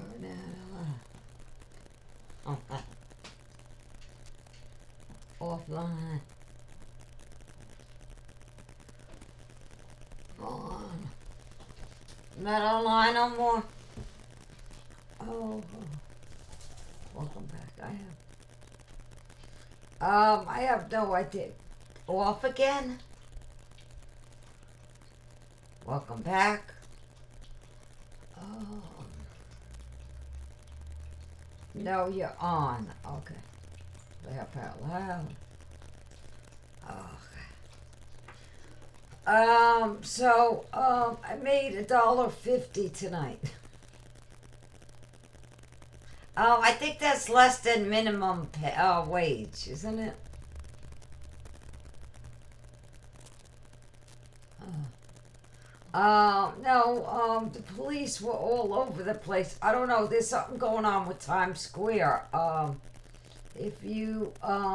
Offline. On. Not online no more. Oh. Welcome back. I have no idea. Off again? Welcome back. No, you're on. Okay. Laugh out loud. I made $1.50 tonight. I think that's less than minimum wage, isn't it? No, the police were all over the place. I don't know, there's something going on with Times Square. If you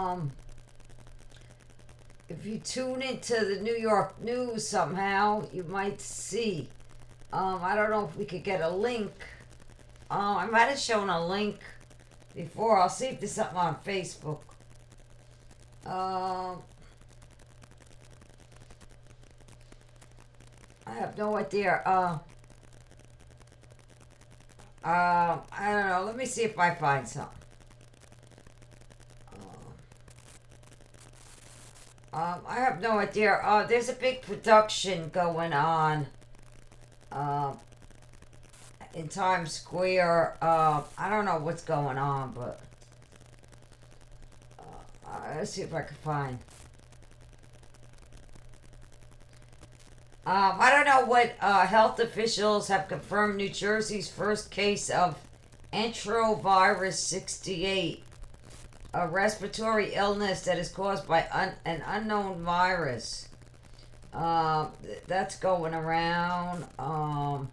tune into the New York news somehow, you might see. I don't know if we could get a link. I might have shown a link before. I'll see if there's something on Facebook. I have no idea. I don't know. Let me see if I find something. I have no idea. There's a big production going on in Times Square. I don't know what's going on, but let's see if I can find. I don't know what health officials have confirmed New Jersey's first case of enterovirus 68, a respiratory illness that is caused by an unknown virus. That's going around. All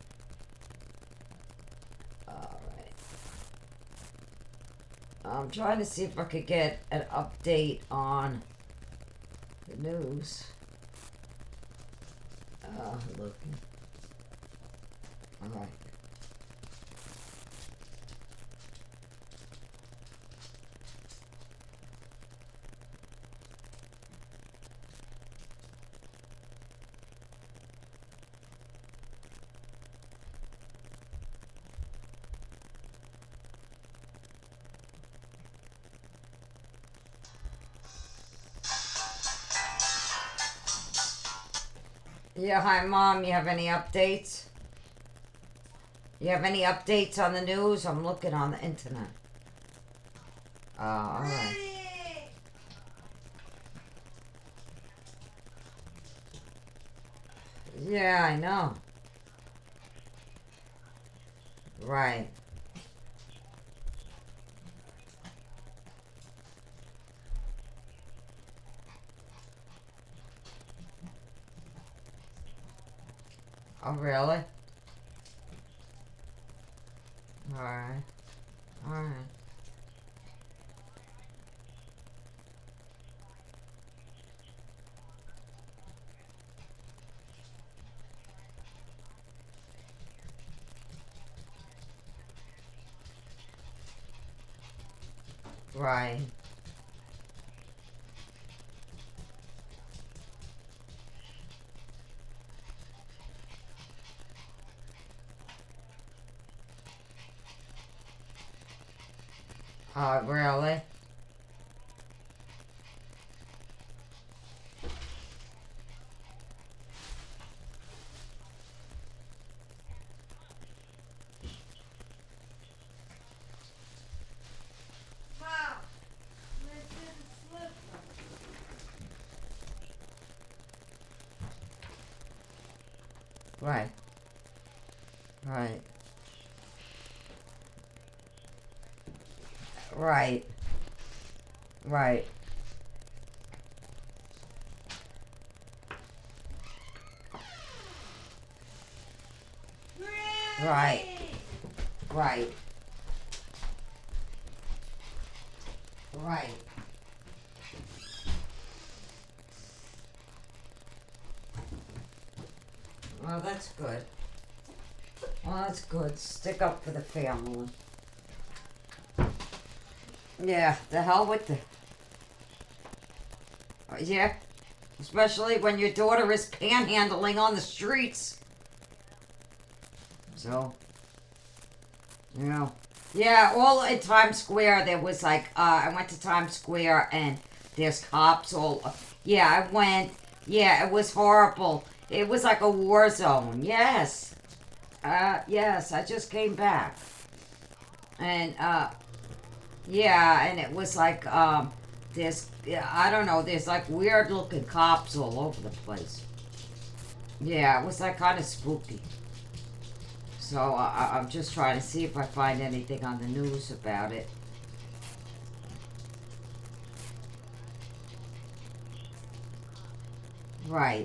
right. I'm trying to see if I could get an update on the news. Looking. All right. Yeah, hi Mom, you have any updates? You have any updates on the news? I'm looking on the internet. Alright. Yeah, I know. Right. Oh, really? Alright. Alright. Right. Really? Right. Right. Right. Right. Right. Right. Right. Well, that's good. Well, that's good. Stick up for the family. Yeah, the hell with the... Yeah. Especially when your daughter is panhandling on the streets. So... Yeah. Yeah, all in Times Square, there was like, I went to Times Square and there's cops all... Yeah, I went... Yeah, it was horrible. It was like a war zone. Yes. Yes, I just came back. And, yeah, and it was like, there's, I don't know, there's like weird looking cops all over the place. Yeah, it was like kind of spooky. So I'm just trying to see if I find anything on the news about it. Right.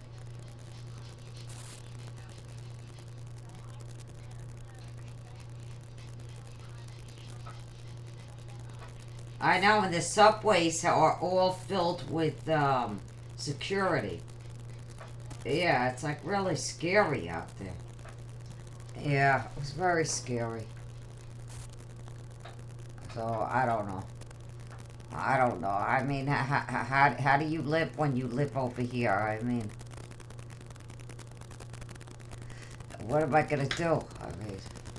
I know, and the subways are all filled with security. Yeah, it's like really scary out there. Yeah, it was very scary. So, I don't know. I don't know. I mean, how do you live when you live over here? I mean, what am I gonna do? I mean...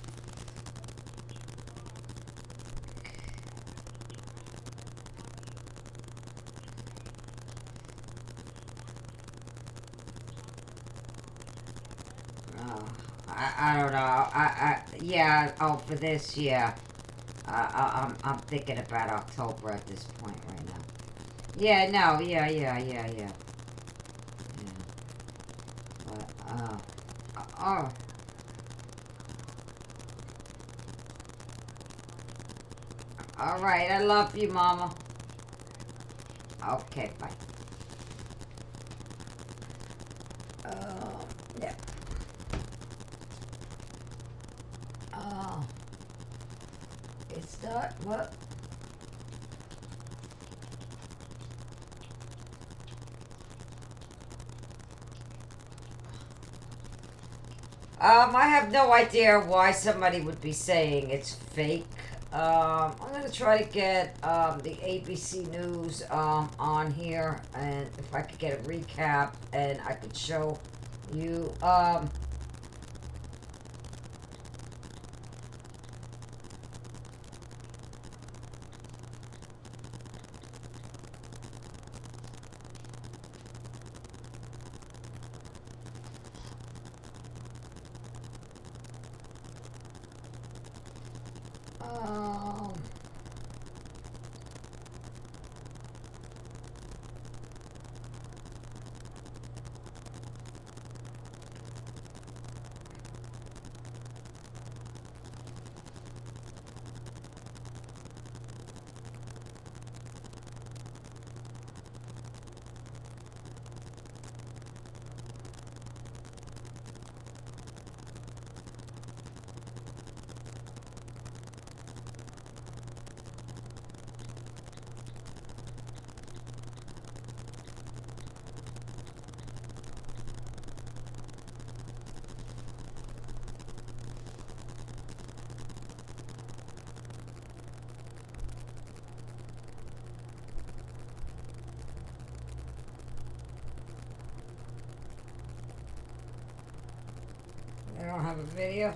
I don't know. Yeah, oh, for this, yeah. I'm thinking about October at this point right now. Yeah, no, yeah. But, oh. Alright, I love you, Mama. Okay, bye. Yeah. It's not, what? I have no idea why somebody would be saying it's fake. I'm gonna try to get, the ABC News, on here, and if I could get a recap, and I could show you, um, I don't have a video.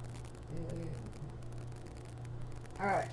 Alright,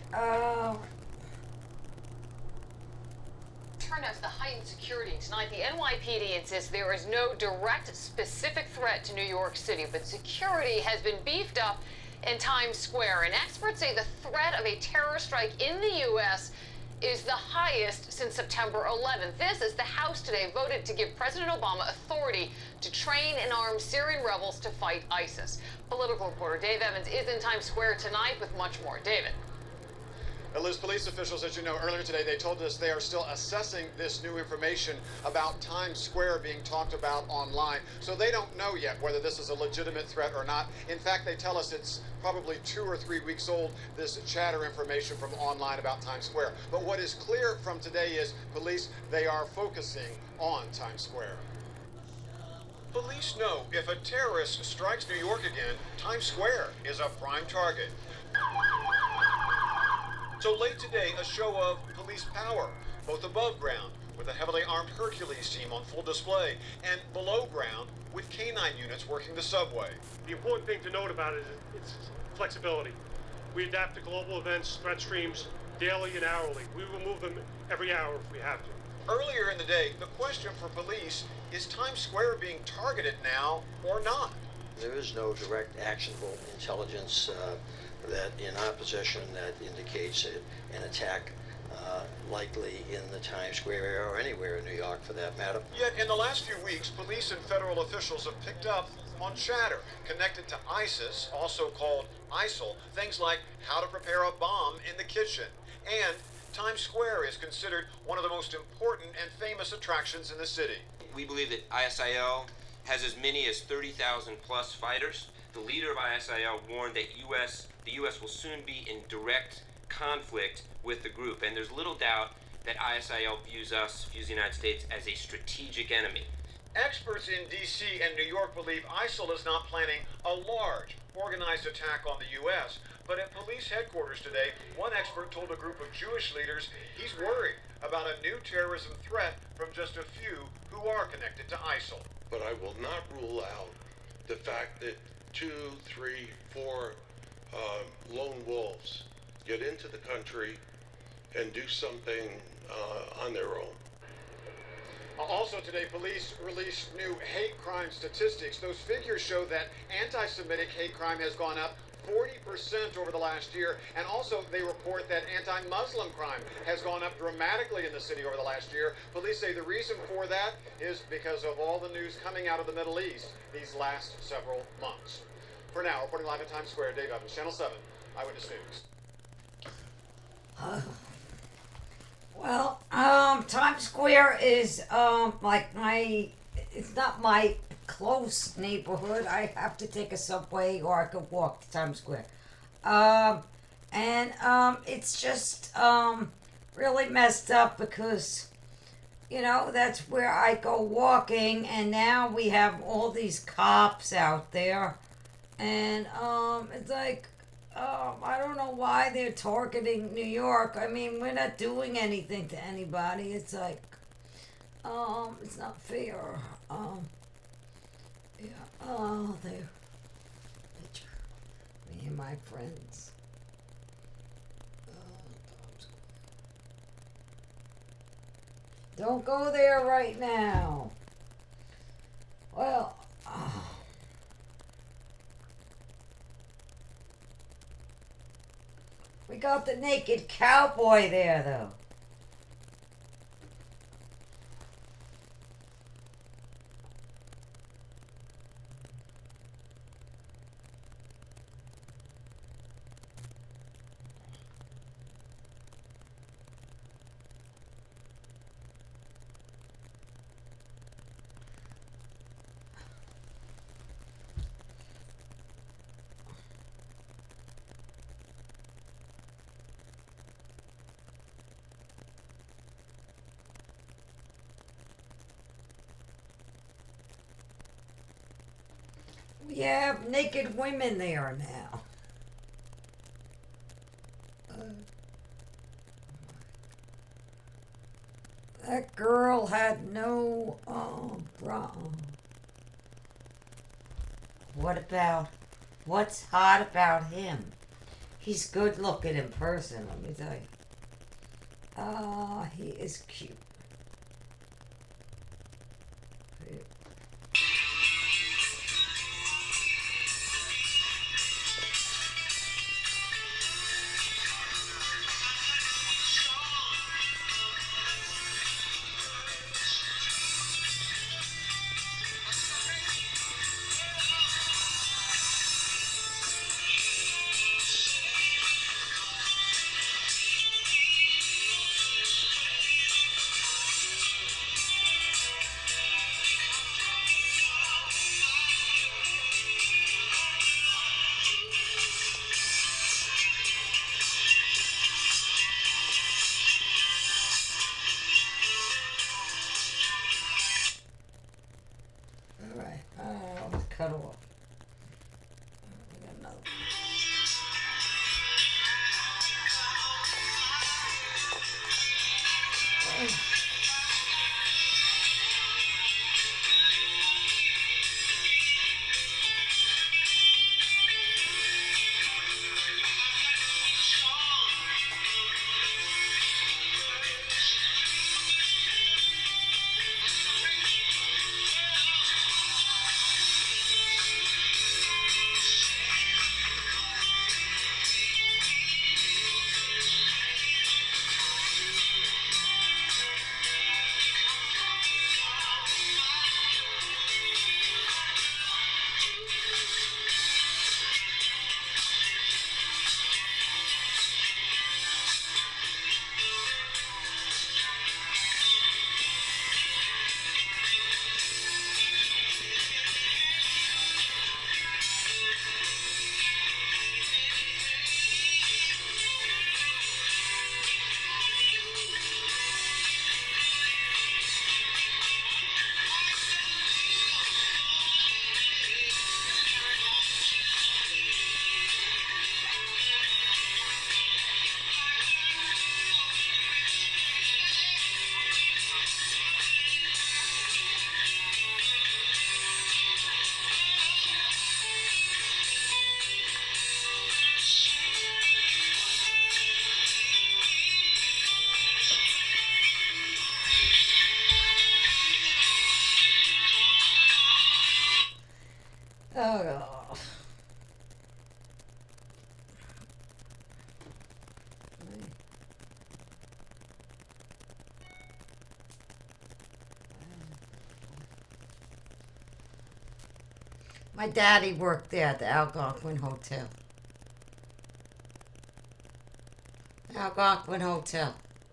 Turn out to the heightened security tonight. The NYPD insists there is no direct specific threat to New York City, but security has been beefed up in Times Square, and experts say the threat of a terror strike in the U.S. is the highest since September 11th. This as the House today voted to give President Obama authority to train and arm Syrian rebels to fight ISIS. Political reporter Dave Evans is in Times Square tonight with much more. David. Liz, police officials, as you know, earlier today, they told us they are still assessing this new information about Times Square being talked about online. So they don't know yet whether this is a legitimate threat or not. In fact, they tell us it's probably 2 or 3 weeks old, this chatter information from online about Times Square. But what is clear from today is police, they are focusing on Times Square. police know if a terrorist strikes New York again, Times Square is a prime target. So late today, a show of police power, both above ground with a heavily armed Hercules team on full display, and below ground with canine units working the subway. The important thing to note about it is its flexibility. We adapt to global events, threat streams, daily and hourly. We will move them every hour if we have to. Earlier in the day, the question for police is Times Square being targeted now or not? There is no direct actionable intelligence that in our possession that indicates an attack likely in the Times Square area or anywhere in New York for that matter. Yet in the last few weeks, police and federal officials have picked up on chatter connected to ISIS, also called ISIL, things like how to prepare a bomb in the kitchen. And Times Square is considered one of the most important and famous attractions in the city. We believe that ISIL has as many as 30,000 plus fighters. The leader of ISIL warned that the U.S. will soon be in direct conflict with the group, and there's little doubt that ISIL views the United States, as a strategic enemy. Experts in D.C. and New York believe ISIL is not planning a large, organized attack on the U.S., but at police headquarters today, one expert told a group of Jewish leaders he's worried about a new terrorism threat from just a few who are connected to ISIL. But I will not rule out the fact that 2, 3, 4 lone wolves get into the country and do something on their own. Also today, police released new hate crime statistics. Those figures show that anti-Semitic hate crime has gone up 40% over the last year, and also they report that anti-Muslim crime has gone up dramatically in the city over the last year. Police say the reason for that is because of all the news coming out of the Middle East these last several months. For now, reporting live at Times Square, Dave Evans, Channel 7, Eyewitness News. Well, Times Square is it's not my close neighborhood. I have to take a subway or I could walk to Times Square. It's just really messed up because, that's where I go walking, and now we have all these cops out there, and it's like, I don't know why they're targeting New York. I mean, we're not doing anything to anybody. It's like, it's not fair. There. Me and my friends. Don't go there right now. Well, we got the naked cowboy there, though. We have naked women there now. That girl had no bra. What's hot about him? He's good looking in person, let me tell you. He is cute. My daddy worked there at the Algonquin Hotel. Algonquin Hotel.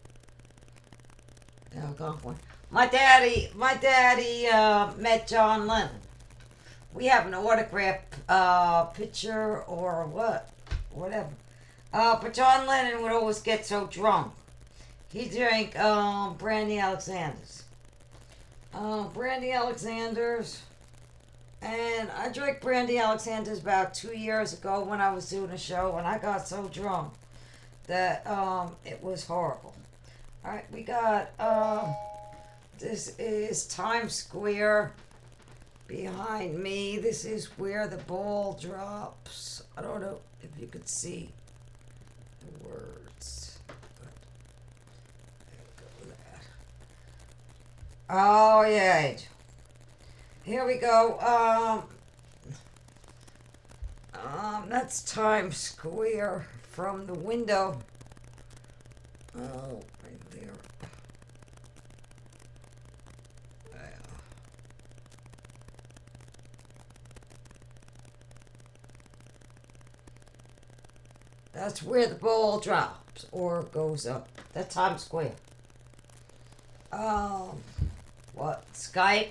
Algonquin. My daddy met John Lennon. We have an autograph picture or whatever. But John Lennon would always get so drunk. He drank Brandy Alexander's. Brandy Alexander's. And I drank Brandy Alexander's about 2 years ago when I was doing a show, and I got so drunk that it was horrible. Alright, we got this is Times Square behind me. This is where the ball drops. I don't know if you could see the words. But there we go, that. Oh yeah. Here we go. That's Times Square from the window. Oh, right there. That's where the ball drops or goes up. That's Times Square. What? Skype?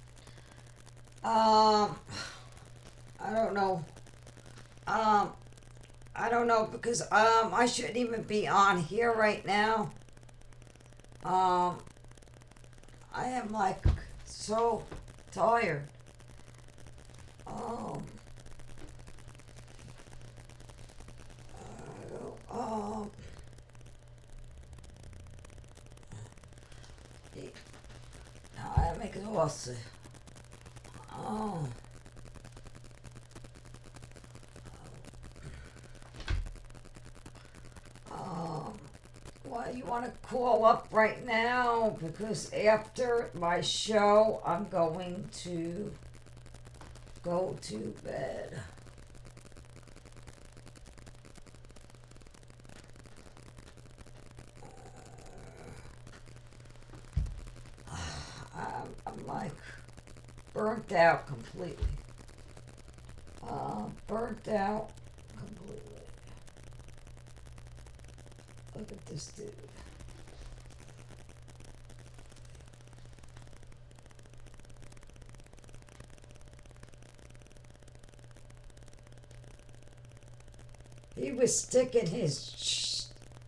I don't know. I don't know because I shouldn't even be on here right now. I am like so tired. I'm exhausted. Well, you want to call up right now because after my show, I'm going to go to bed. I'm like burnt out completely. Burnt out completely. Look at this dude. He was sticking his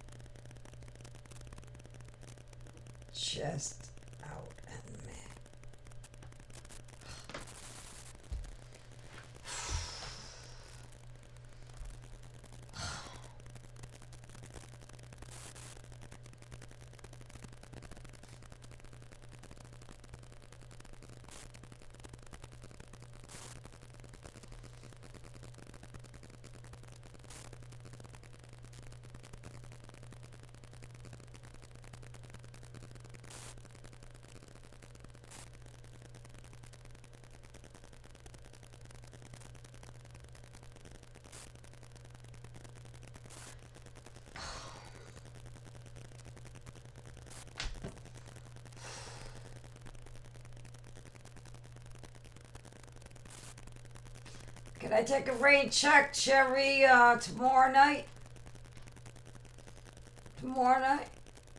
chest out at me. Can I take a rain check, Cherry, tomorrow night? Tomorrow night?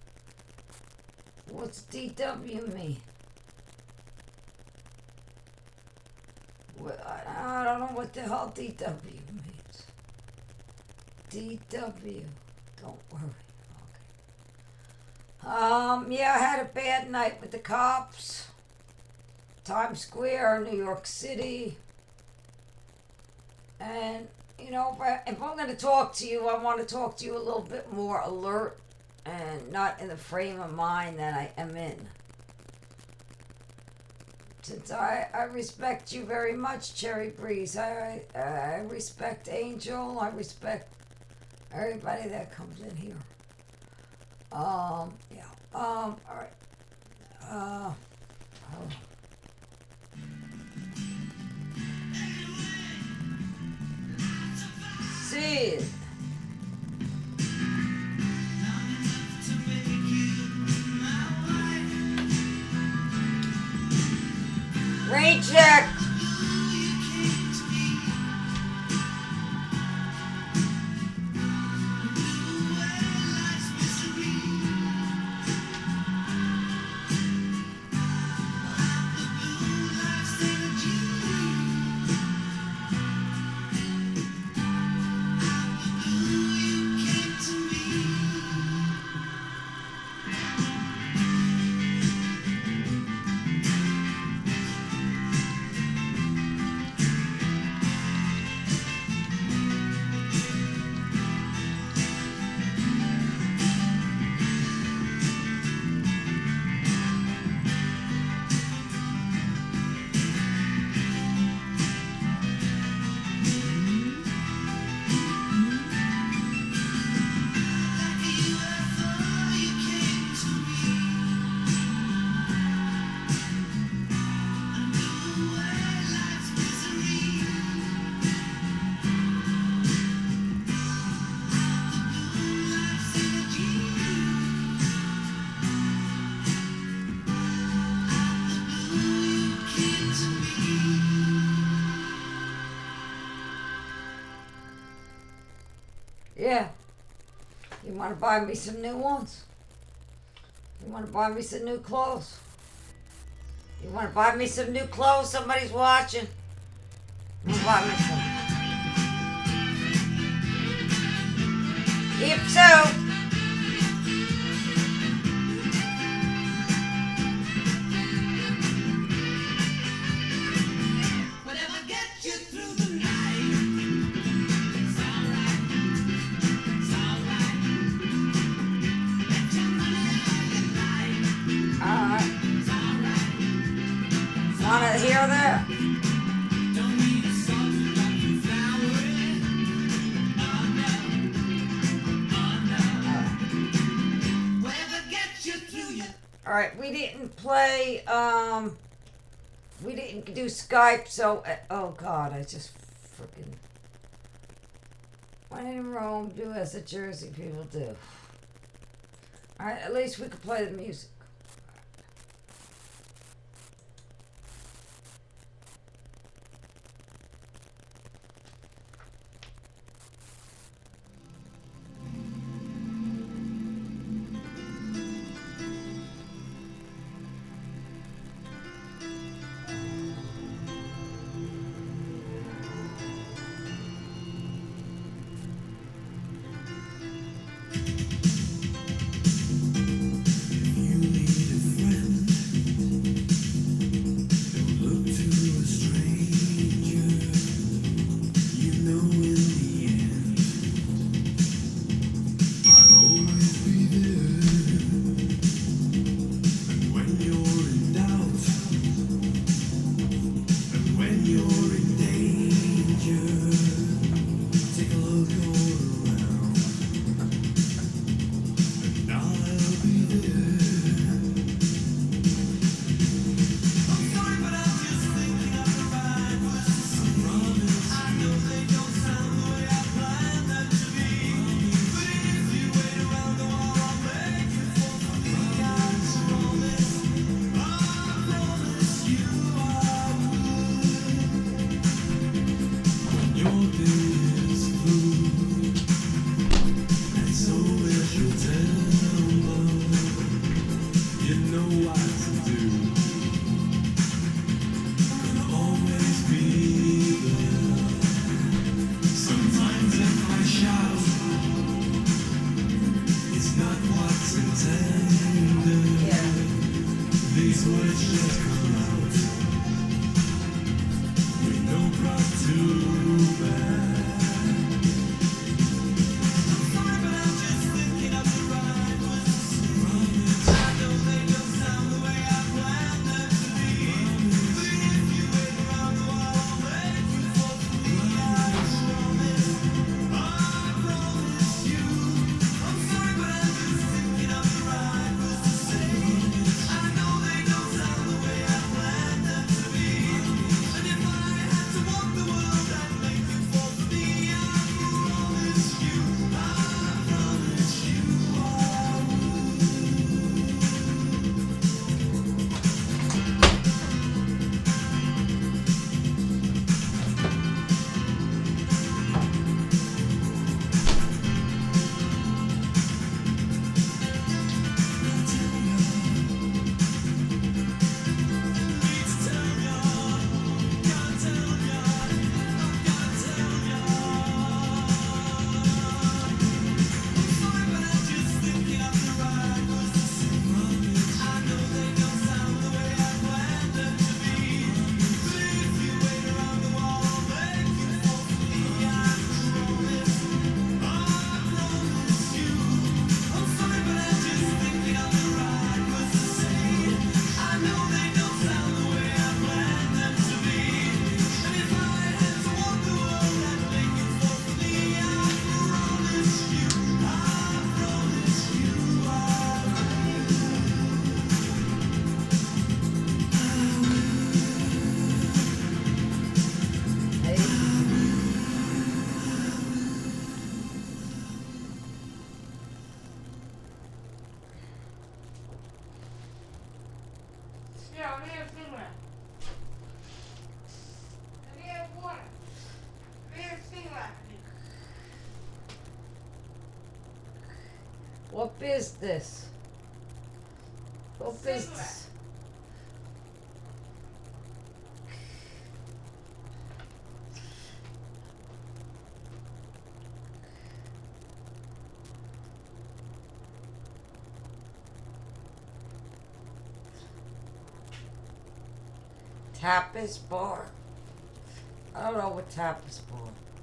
What's DW mean? Well, I don't know what the hell DW means. DW. Don't worry. Okay. Yeah, I had a bad night with the cops. Times Square, New York City. And, you know, if I'm going to talk to you, I want to talk to you a little bit more alert and not in the frame of mind that I am in. Since I respect you very much, Cherry Breeze. I respect Angel. I respect everybody that comes in here. Yeah. All right. Sid. Rain check. Yeah. You want to buy me some new ones? You want to buy me some new clothes? You want to buy me some new clothes? Somebody's watching. You wanna buy me some? If so, wanna hear that? All right, we didn't play. We didn't do Skype, so oh God, I just freaking. When in Rome, do as the Jersey people do. All right, at least we could play the music. What business? What business? Tapas bar. I don't know what tapas bar.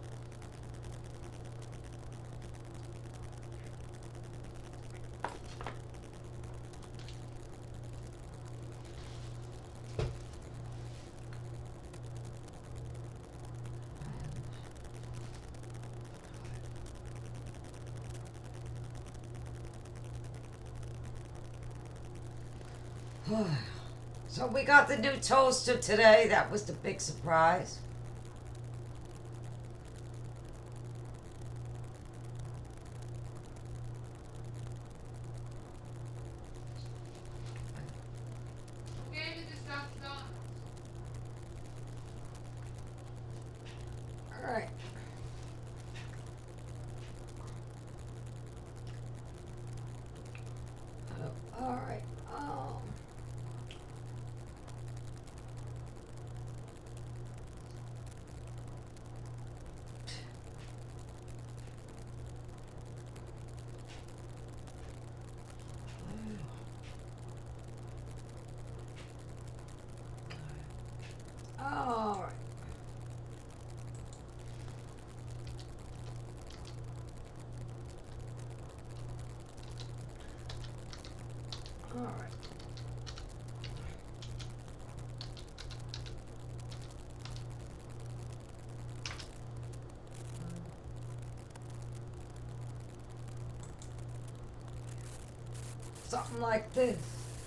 So we got the new toaster today. That was the big surprise. All right. All right. All right. All right. Something like this.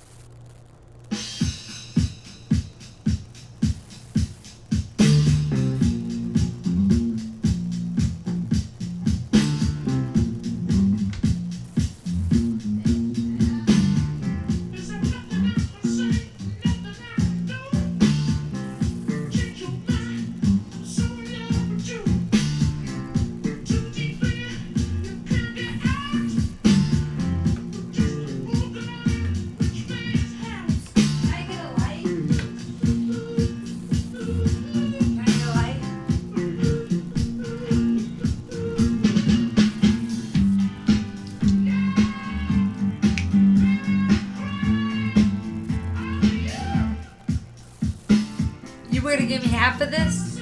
You were gonna give me half of this?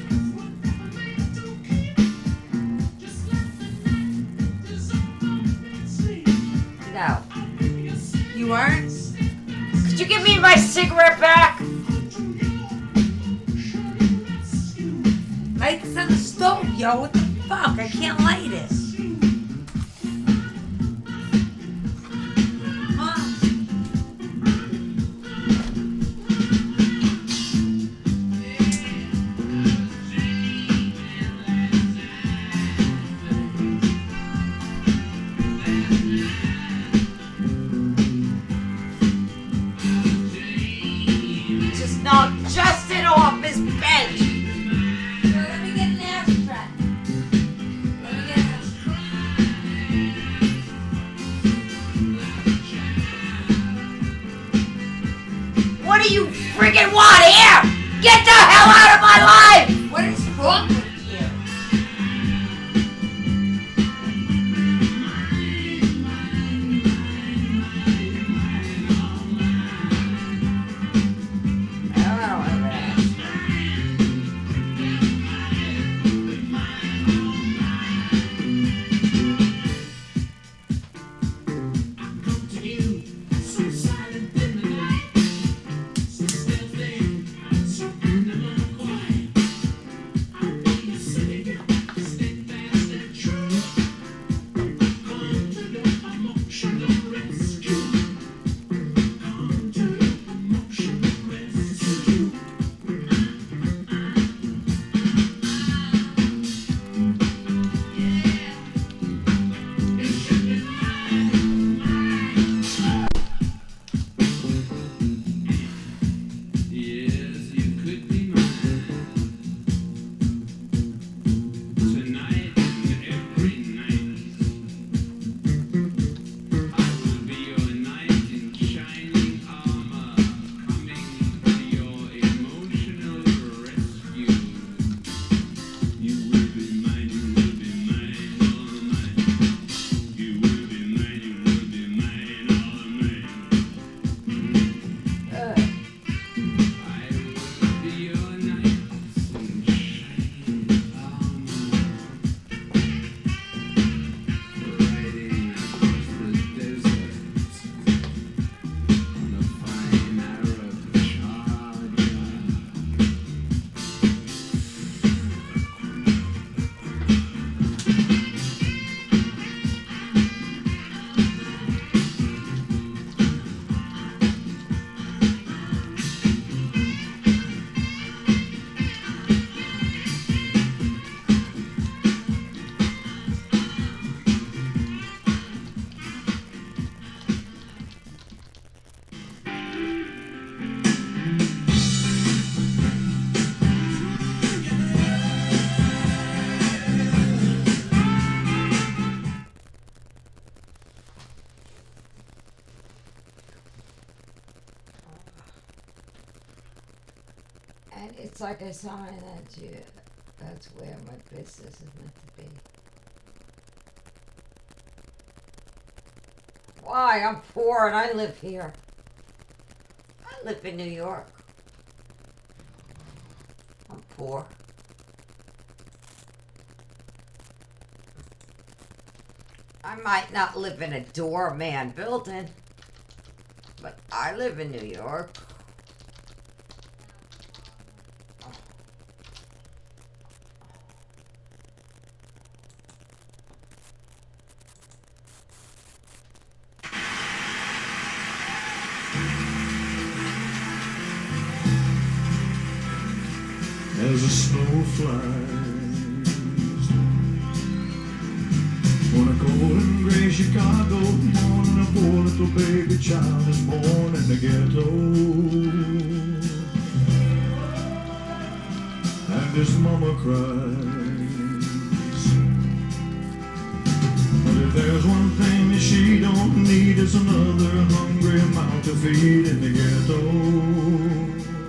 No. You weren't? Could you give me my cigarette back? Light this on the stove, yo. What the fuck? I can't light it. Just knocked Justin off his bench. Here, let me get an abstract. Let me get an abstract. What do you friggin' want here? Get the hell out of my life! What is wrong with you? like a sign that that's where my business is meant to be. Why? I'm poor and I live here. I live in New York. I'm poor. I might not live in a doorman building, but I live in New York. As the snow flies on a cold and gray Chicago morning, a poor little baby child is born in the ghetto, and his mama cries. But if there's one thing that she don't need, it's another hungry mouth to feed in the ghetto.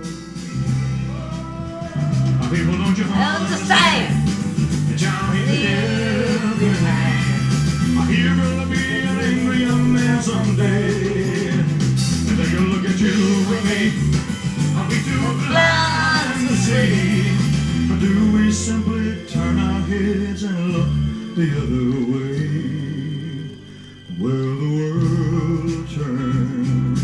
People, don't you understand? That y'all hit the devil I hear gonna be an angry young man someday, and they gonna look at you and me. I'll be too blind to see. Or do we simply turn our heads and look the other way, where the world turns?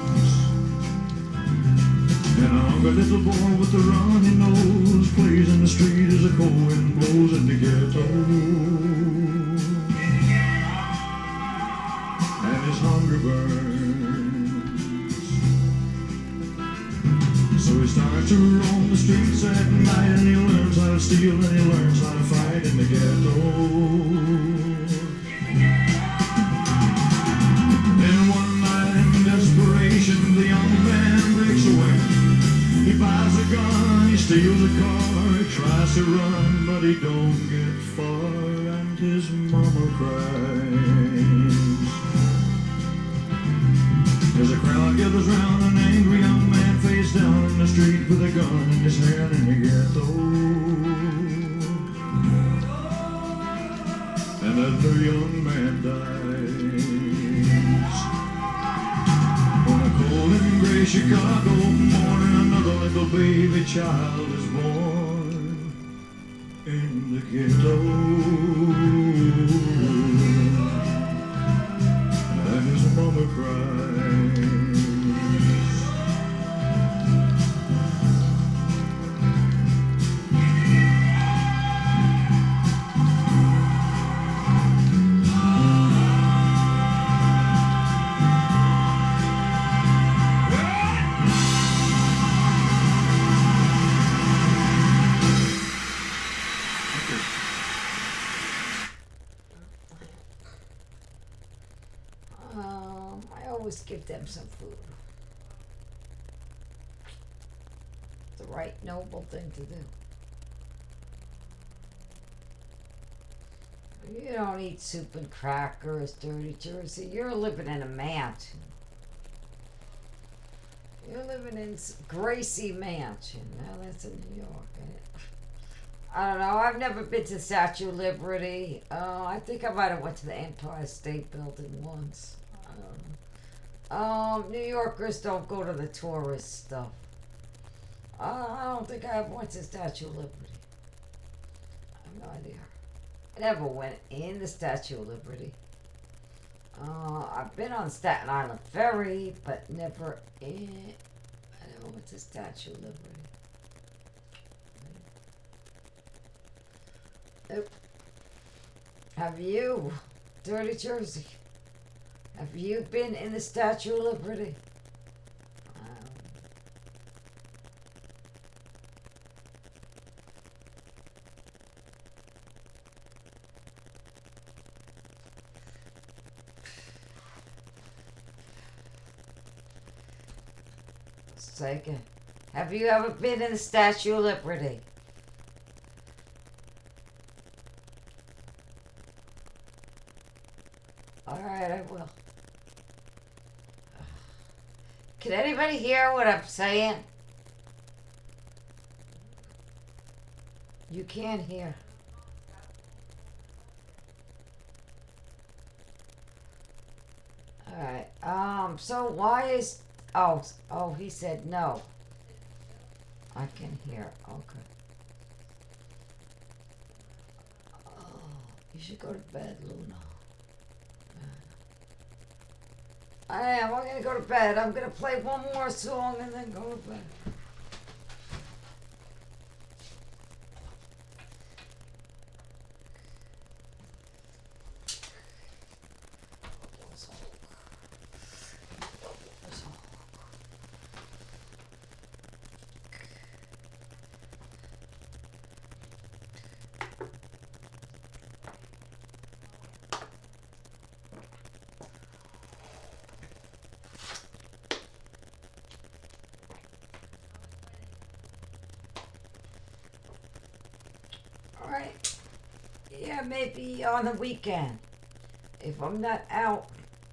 And a hungry little boy with a runny nose plays in the street as the cold wind blows in the ghetto. And his hunger burns. So he starts to roam the streets at night, and he learns how to steal and he learns how to fight in the ghetto. Then one night in desperation, the young man breaks away. He buys a gun, he steals a car, he tries to run, but he don't get far, and his mama cries. As a crowd gathers round, an angry young man face down in the street with a gun in his hand in the ghetto. And another young man dies. On a cold and gray Chicago morning, another little baby child is born in the ghetto, and his mama cries. I always give them some food. The right noble thing to do. You don't eat soup and crackers, Dirty Jersey. You're living in a mansion. You're living in Gracie Mansion. Now that's in New York, ain't it? I don't know. I've never been to Statue of Liberty. I think I might have went to the Empire State Building once. I don't know. New Yorkers don't go to the tourist stuff. I don't think I ever went to Statue of Liberty. I have no idea. I never went in the Statue of Liberty. I've been on Staten Island Ferry, but never in. I never went to Statue of Liberty. Nope. Have you, Dirty Jersey? Have you been in the Statue of Liberty? Second. Have you ever been in the Statue of Liberty? Alright, I will. Can anybody hear what I'm saying? You can't hear. Alright, so why is... Oh, he said no. I can hear, okay. Oh, you should go to bed, Luna. I am, I'm gonna go to bed. I'm gonna play one more song and then go to bed. Alright. Yeah, maybe on the weekend. If I'm not out.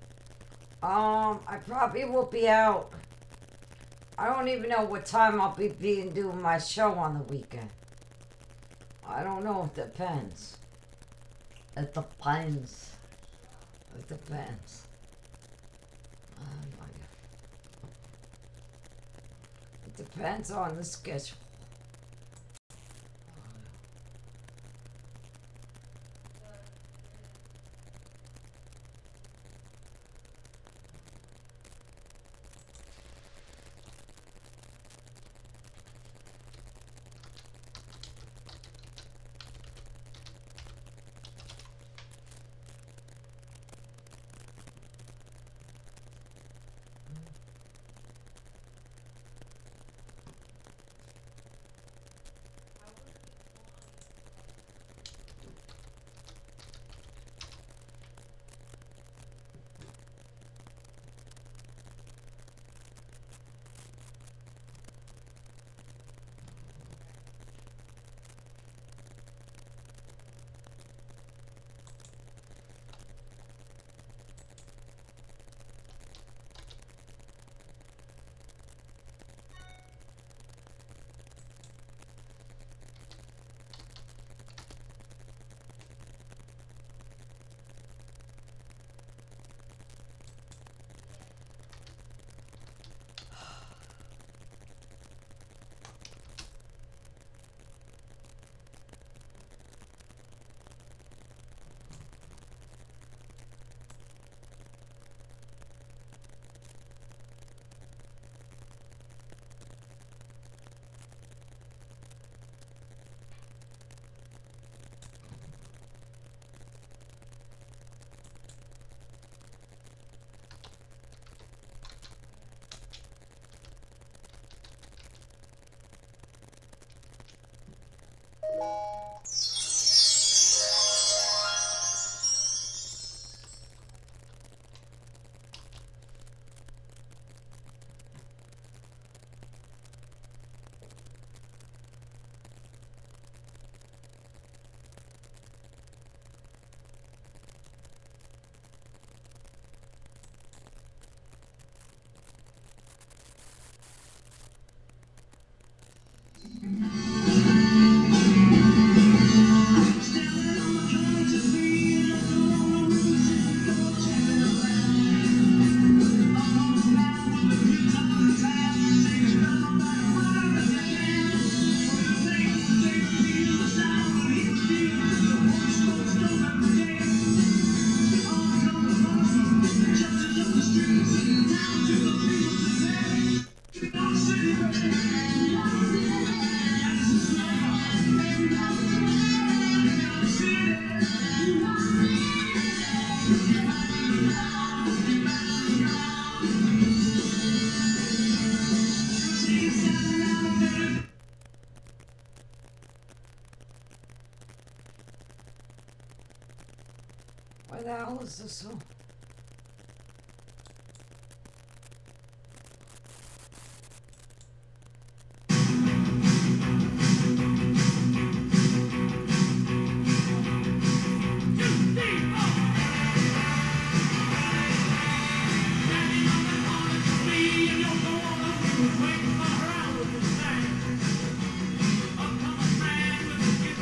I probably will be out. I don't even know what time I'll be doing my show on the weekend. I don't know, it depends. It depends. It depends. Oh my God. It depends on the schedule. Where the hell is this song? Waiting for her, I was the same. Up comes a man with a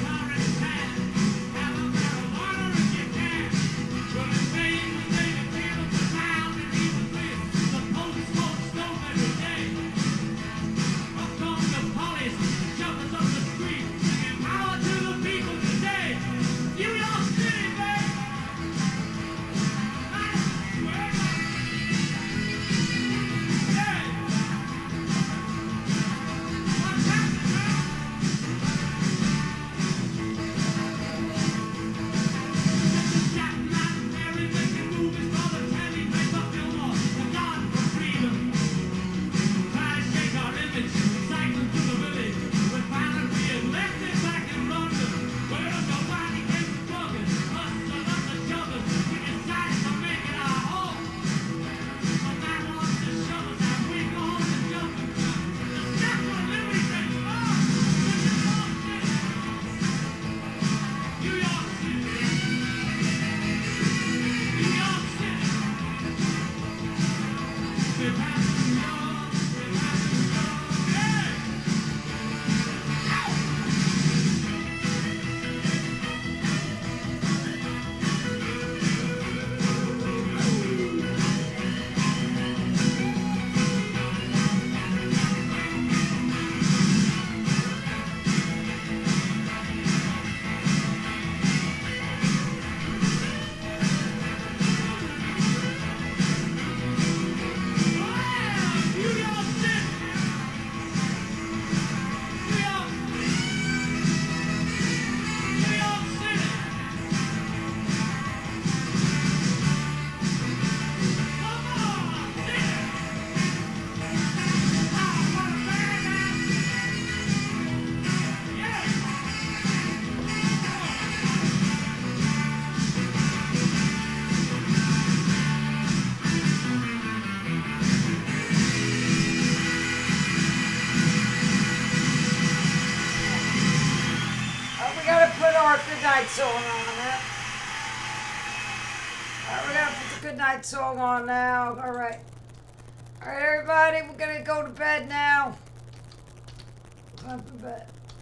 night song on now. Alright, we're gonna put the good night song on now. Alright. Alright, everybody, we're gonna go to bed now. Time for bed.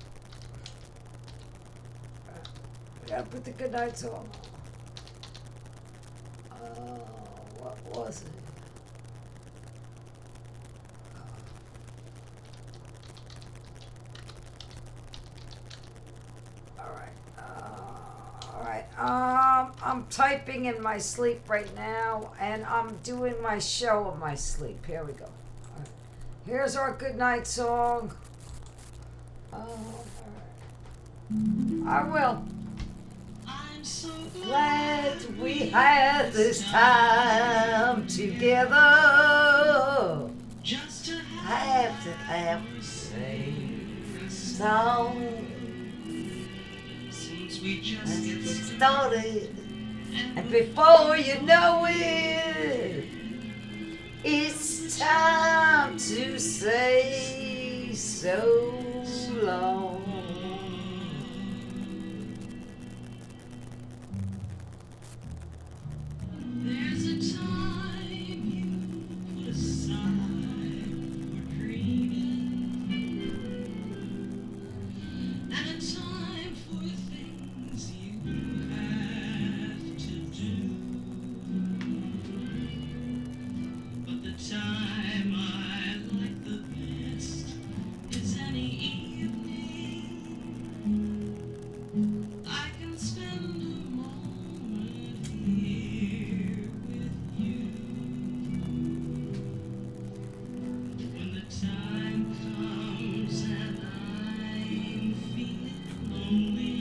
Alright, we gotta put the good night song on. What was it? I'm typing in my sleep right now, and I'm doing my show in my sleep. Here we go. All right. Here's our good night song. All right. I will. I'm so glad we had this time together. Just to have the same song. We just get started, and before you know it, it's time to say so long. There's a time you put aside for dreaming, and a time for things you have to do. But the time I like the best is any evening I can spend a moment here with you. When the time comes and I'm feeling lonely,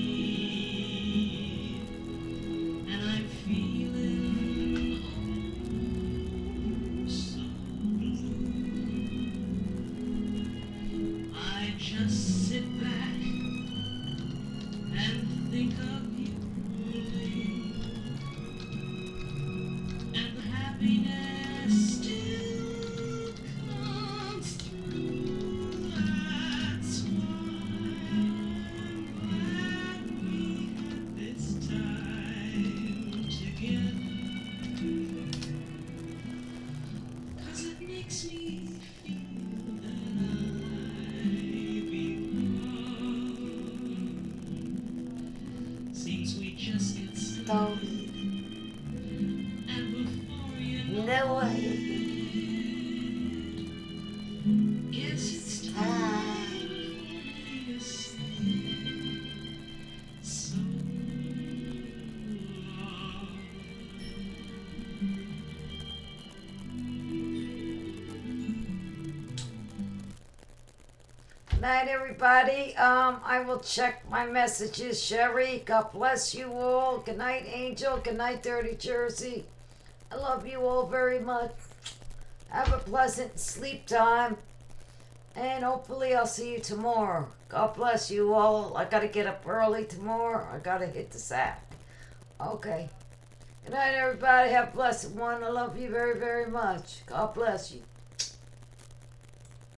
and I'm feeling oh so blue, I just sit back and think of you only, and the happiness still comes through. That's why I'm glad we had this time together, 'cause it makes me feel that I belong. Seems we just get started, and before you know it, guess it's time for me to say so long. Good night, everybody. I will check my messages. Sherry, God bless you all. Good night, Angel. Good night, Dirty Jersey. I love you all very much. Have a pleasant sleep time. And hopefully I'll see you tomorrow. God bless you all. I gotta get up early tomorrow. I gotta hit the sack. Okay. Good night, everybody. Have a blessed one. I love you very, very much. God bless you.